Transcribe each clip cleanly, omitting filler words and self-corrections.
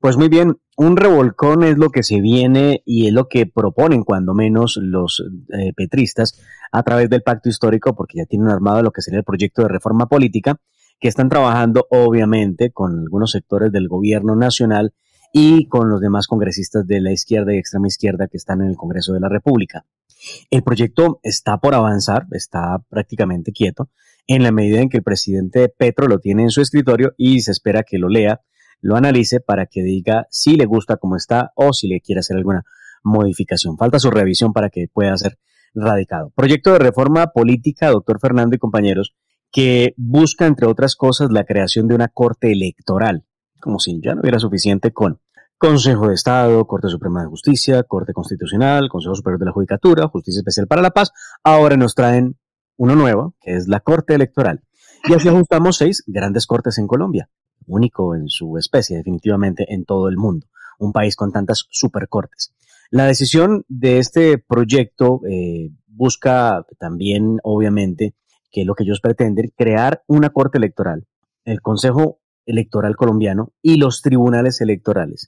Pues muy bien, un revolcón es lo que se viene y es lo que proponen cuando menos los petristas a través del pacto histórico, porque ya tienen armado lo que sería el proyecto de reforma política, que están trabajando obviamente con algunos sectores del gobierno nacional y con los demás congresistas de la izquierda y extrema izquierda que están en el Congreso de la República. El proyecto está por avanzar, está prácticamente quieto, en la medida en que el presidente Petro lo tiene en su escritorio y se espera que lo lea, lo analice para que diga si le gusta como está o si le quiere hacer alguna modificación. Falta su revisión para que pueda ser radicado. Proyecto de reforma política, doctor Fernando y compañeros, que busca, entre otras cosas, la creación de una corte electoral, como si ya no hubiera suficiente con Consejo de Estado, Corte Suprema de Justicia, Corte Constitucional, Consejo Superior de la Judicatura, Justicia Especial para la Paz. Ahora nos traen uno nuevo, que es la Corte Electoral. Y así ajustamos 6 grandes cortes en Colombia, único en su especie, definitivamente en todo el mundo, un país con tantas supercortes. La decisión de este proyecto busca también, obviamente, que es lo que ellos pretenden, crear una Corte Electoral, el Consejo Electoral Colombiano y los tribunales electorales.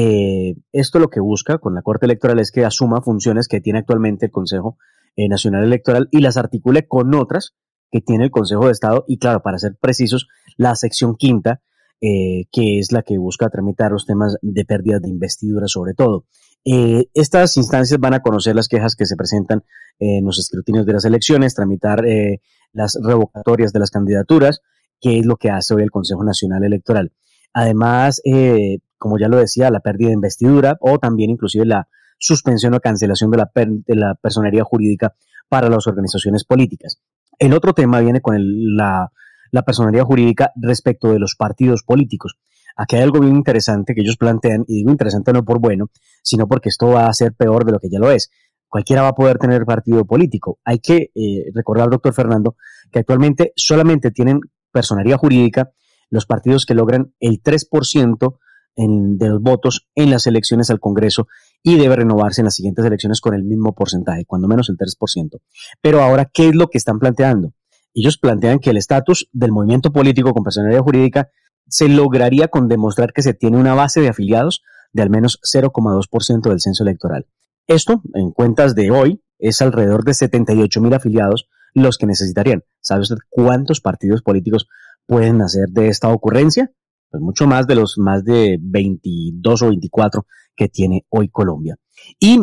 Esto lo que busca con la Corte Electoral es que asuma funciones que tiene actualmente el Consejo Nacional Electoral y las articule con otras que tiene el Consejo de Estado y, claro, para ser precisos, la sección quinta, que es la que busca tramitar los temas de pérdida de investidura sobre todo. Estas instancias van a conocer las quejas que se presentan en los escrutinios de las elecciones, tramitar las revocatorias de las candidaturas, que es lo que hace hoy el Consejo Nacional Electoral. Además, como ya lo decía, la pérdida de investidura o también inclusive la suspensión o cancelación de la personería jurídica para las organizaciones políticas. El otro tema viene con la personería jurídica respecto de los partidos políticos. Aquí hay algo bien interesante que ellos plantean, y digo interesante no por bueno, sino porque esto va a ser peor de lo que ya lo es. Cualquiera va a poder tener partido político. Hay que recordar, doctor Fernando, que actualmente solamente tienen personería jurídica los partidos que logran el 3% de los votos en las elecciones al Congreso y debe renovarse en las siguientes elecciones con el mismo porcentaje, cuando menos el 3%. Pero ahora, ¿qué es lo que están planteando? Ellos plantean que el estatus del movimiento político con personería jurídica se lograría con demostrar que se tiene una base de afiliados de al menos 0,2% del censo electoral. Esto, en cuentas de hoy, es alrededor de 78,000 afiliados los que necesitarían. ¿Sabe usted cuántos partidos políticos pueden hacer de esta ocurrencia? Pues mucho más de los más de 22 o 24 que tiene hoy Colombia. Y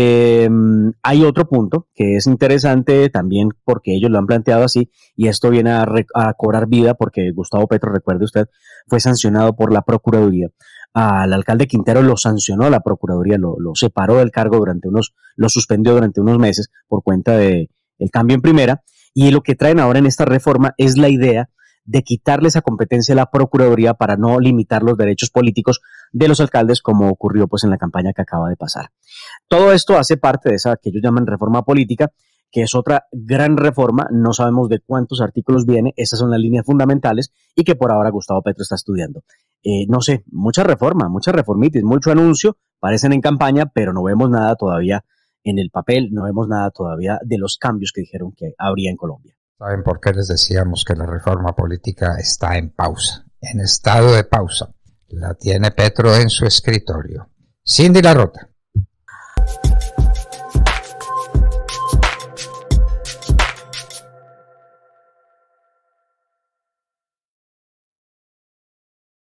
hay otro punto que es interesante también porque ellos lo han planteado así y esto viene a cobrar vida porque Gustavo Petro, recuerde usted, fue sancionado por la Procuraduría. Al alcalde Quintero lo sancionó la Procuraduría, lo separó del cargo lo suspendió durante unos meses por cuenta del cambio en primera, y lo que traen ahora en esta reforma es la idea de quitarle esa competencia a la Procuraduría para no limitar los derechos políticos de los alcaldes como ocurrió pues en la campaña que acaba de pasar. Todo esto hace parte de esa que ellos llaman reforma política, que es otra gran reforma, no sabemos de cuántos artículos viene, esas son las líneas fundamentales y que por ahora Gustavo Petro está estudiando. No sé, mucha reforma, mucha reformitis, mucho anuncio, parecen en campaña, pero no vemos nada todavía en el papel, no vemos nada todavía de los cambios que dijeron que habría en Colombia. ¿Saben por qué les decíamos que la reforma política está en pausa, en estado de pausa? La tiene Petro en su escritorio. Cindy La Rota.